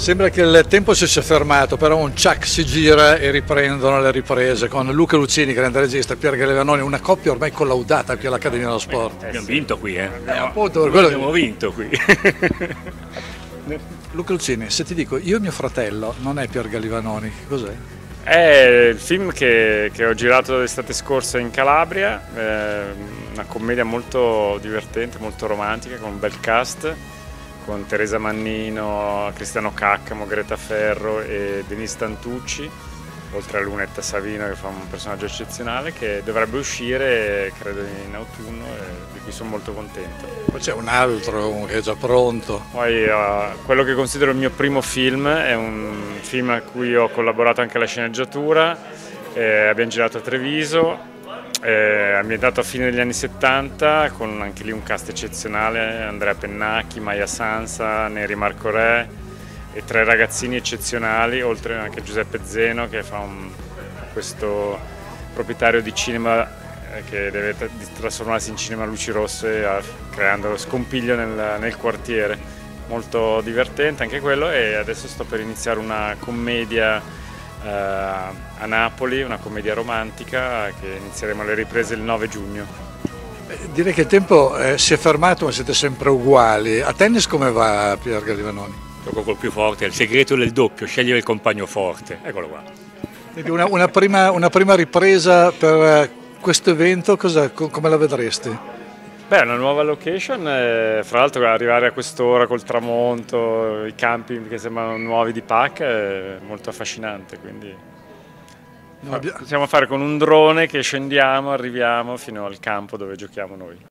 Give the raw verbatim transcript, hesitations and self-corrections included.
Sembra che il tempo si sia fermato, però un ciak si gira e riprendono le riprese con Luca Lucini, grande regista, Pier Galivanoni, una coppia ormai collaudata qui all'Accademia dello Sport. Abbiamo vinto qui, eh? Eh, appunto, per quello... Abbiamo vinto qui. Luca Lucini, se ti dico io e mio fratello, non è Pier Galivanoni, cos'è? È il film che, che ho girato l'estate scorsa in Calabria, eh, una commedia molto divertente, molto romantica, con un bel cast, con Teresa Mannino, Cristiano Caccamo, Greta Ferro e Denise Tantucci, oltre a Lunetta Savino che fa un personaggio eccezionale, che dovrebbe uscire credo in autunno e di cui sono molto contento. Poi c'è un altro che è già pronto. Poi uh, quello che considero il mio primo film è un film a cui ho collaborato anche alla sceneggiatura, eh, abbiamo girato a Treviso, eh, ambientato a fine degli anni settanta, con anche lì un cast eccezionale, Andrea Pennacchi, Maya Sansa, Neri Marco Re e tre ragazzini eccezionali, oltre anche Giuseppe Zeno che fa un, questo proprietario di cinema eh, che deve tra trasformarsi in cinema a luci rosse, a, creando scompiglio nel, nel quartiere. Molto divertente anche quello, e adesso sto per iniziare una commedia eh, a Napoli, una commedia romantica che inizieremo le riprese il nove giugno. Direi che il tempo eh, si è fermato, ma siete sempre uguali. A tennis come va, Pier Galivanoni? Gioco col più forte, è il segreto del doppio, scegliere il compagno forte, eccolo qua. Quindi una, una, prima, una prima ripresa per questo evento, cosa, come la vedresti? Beh, una nuova location, eh, fra l'altro arrivare a quest'ora col tramonto, i campi che sembrano nuovi di Pacca è molto affascinante, quindi possiamo fare con un drone che scendiamo, arriviamo fino al campo dove giochiamo noi.